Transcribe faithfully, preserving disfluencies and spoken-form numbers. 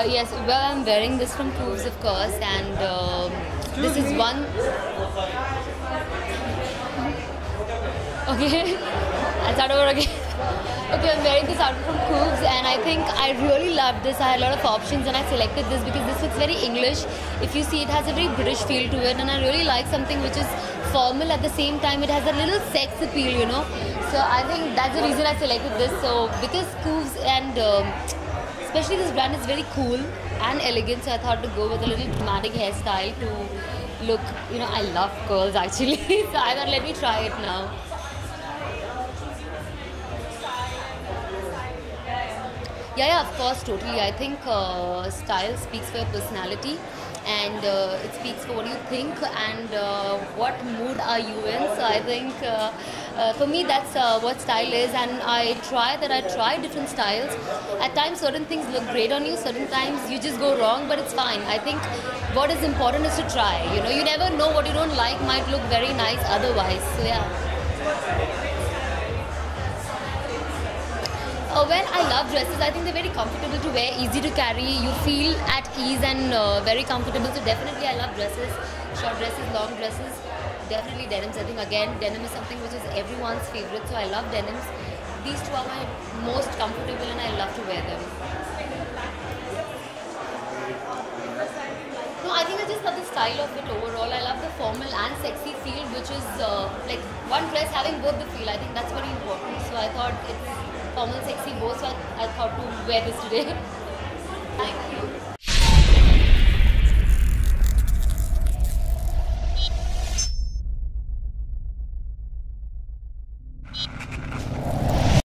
yes, well, I'm wearing this from KOOVS, of course, and um this is one. Okay, I'll start over again. Okay, I'm wearing this outfit from KOOVS, and I think I really loved this. I had a lot of options, and I selected this because this looks very English. If you see, it has a very British feel to it, and I really like something which is formal at the same time. It has a little sex appeal, you know. So I think that's the reason I selected this. So because KOOVS and um, especially this brand is very cool and elegant, so I thought to go with a little dramatic hairstyle to look, you know, I love curls actually. So I thought, let me try it now. Yeah, yeah, of course, totally. I think uh, style speaks for your personality, and uh, it speaks for what you think and uh, what mood are you in. So I think uh, uh, for me that's uh, what style is, and I try that I try different styles. At times certain things look great on you, certain times you just go wrong, but it's fine. I think what is important is to try. You know, you never know what you don't like might look very nice otherwise. So yeah. Uh, well, I love dresses. I think they're very comfortable to wear, easy to carry. You feel at ease and uh, very comfortable. So definitely I love dresses, short dresses, long dresses. Definitely denims. I think again, denim is something which is everyone's favorite. So I love denims. These two are my most comfortable and I love to wear them. No, I think I just love the style of it overall. I love the formal and sexy feel, which is uh, like one dress having both the feel. I think that's very important. So I thought it's formal, sexy both, so I, I thought to wear this today. Thank you.